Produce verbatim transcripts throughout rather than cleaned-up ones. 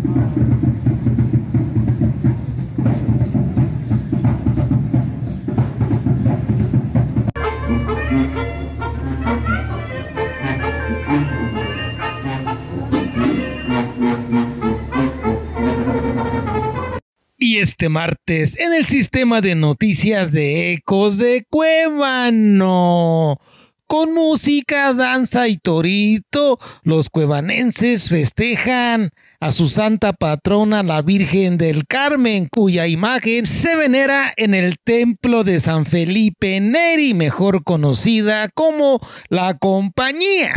Y este martes en el sistema de noticias de Ecos de Cuébano, con música, danza y torito, los cuevanenses festejan a su santa patrona, la Virgen del Carmen, cuya imagen se venera en el templo de San Felipe Neri, mejor conocida como La Compañía.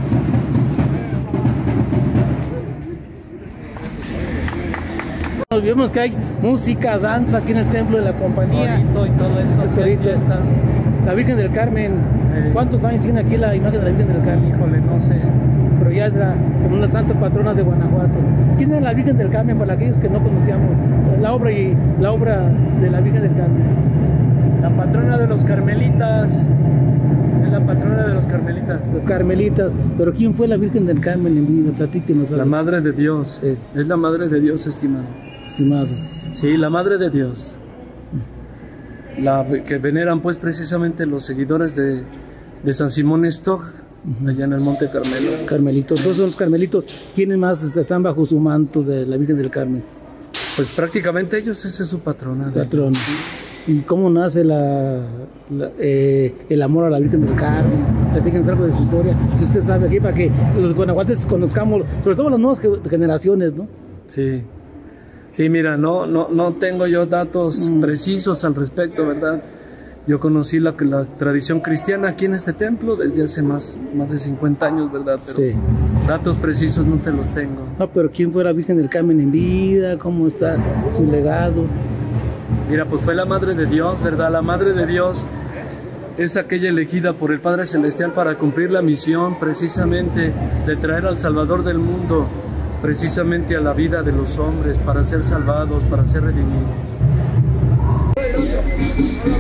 Vemos que hay música, danza aquí en el templo de La Compañía. Torito y todo eso. Sí, fiesta. La Virgen del Carmen. Eh. ¿Cuántos años tiene aquí la imagen de la Virgen del Carmen? Híjole, no sé. Pero ya es la, como una santa patrona de Guanajuato. ¿Quién es la Virgen del Carmen para aquellos que no conocíamos? La obra y la obra de la Virgen del Carmen. La patrona de los carmelitas. Es la patrona de los carmelitas. Los carmelitas. Pero ¿quién fue la Virgen del Carmen en vida? Platíquenos. La Madre de Dios. Sí. Es la Madre de Dios, estimado. Estimado. Sí, la Madre de Dios. La que veneran pues precisamente los seguidores de, de San Simón Stock, uh-huh. allá en el Monte Carmelo. Carmelitos, todos son los carmelitos. ¿Quiénes más están bajo su manto de la Virgen del Carmen? Pues prácticamente ellos, esa es su patrona. Patrona. ¿Y cómo nace la, la, eh, el amor a la Virgen del Carmen? Platíquenos algo de su historia, si usted sabe aquí, para que los guanajuatenses conozcamos, sobre todo las nuevas generaciones, ¿no? Sí. Sí, mira, no, no, no tengo yo datos mm. precisos al respecto, ¿verdad? Yo conocí la, la tradición cristiana aquí en este templo desde hace más, más de cincuenta años, ¿verdad? Pero sí. Datos precisos no te los tengo. No, pero ¿quién fue la Virgen del Carmen en vida? ¿Cómo está su legado? Mira, pues fue la Madre de Dios, ¿verdad? La Madre de Dios es aquella elegida por el Padre Celestial para cumplir la misión precisamente de traer al Salvador del mundo, precisamente a la vida de los hombres, para ser salvados, para ser redimidos.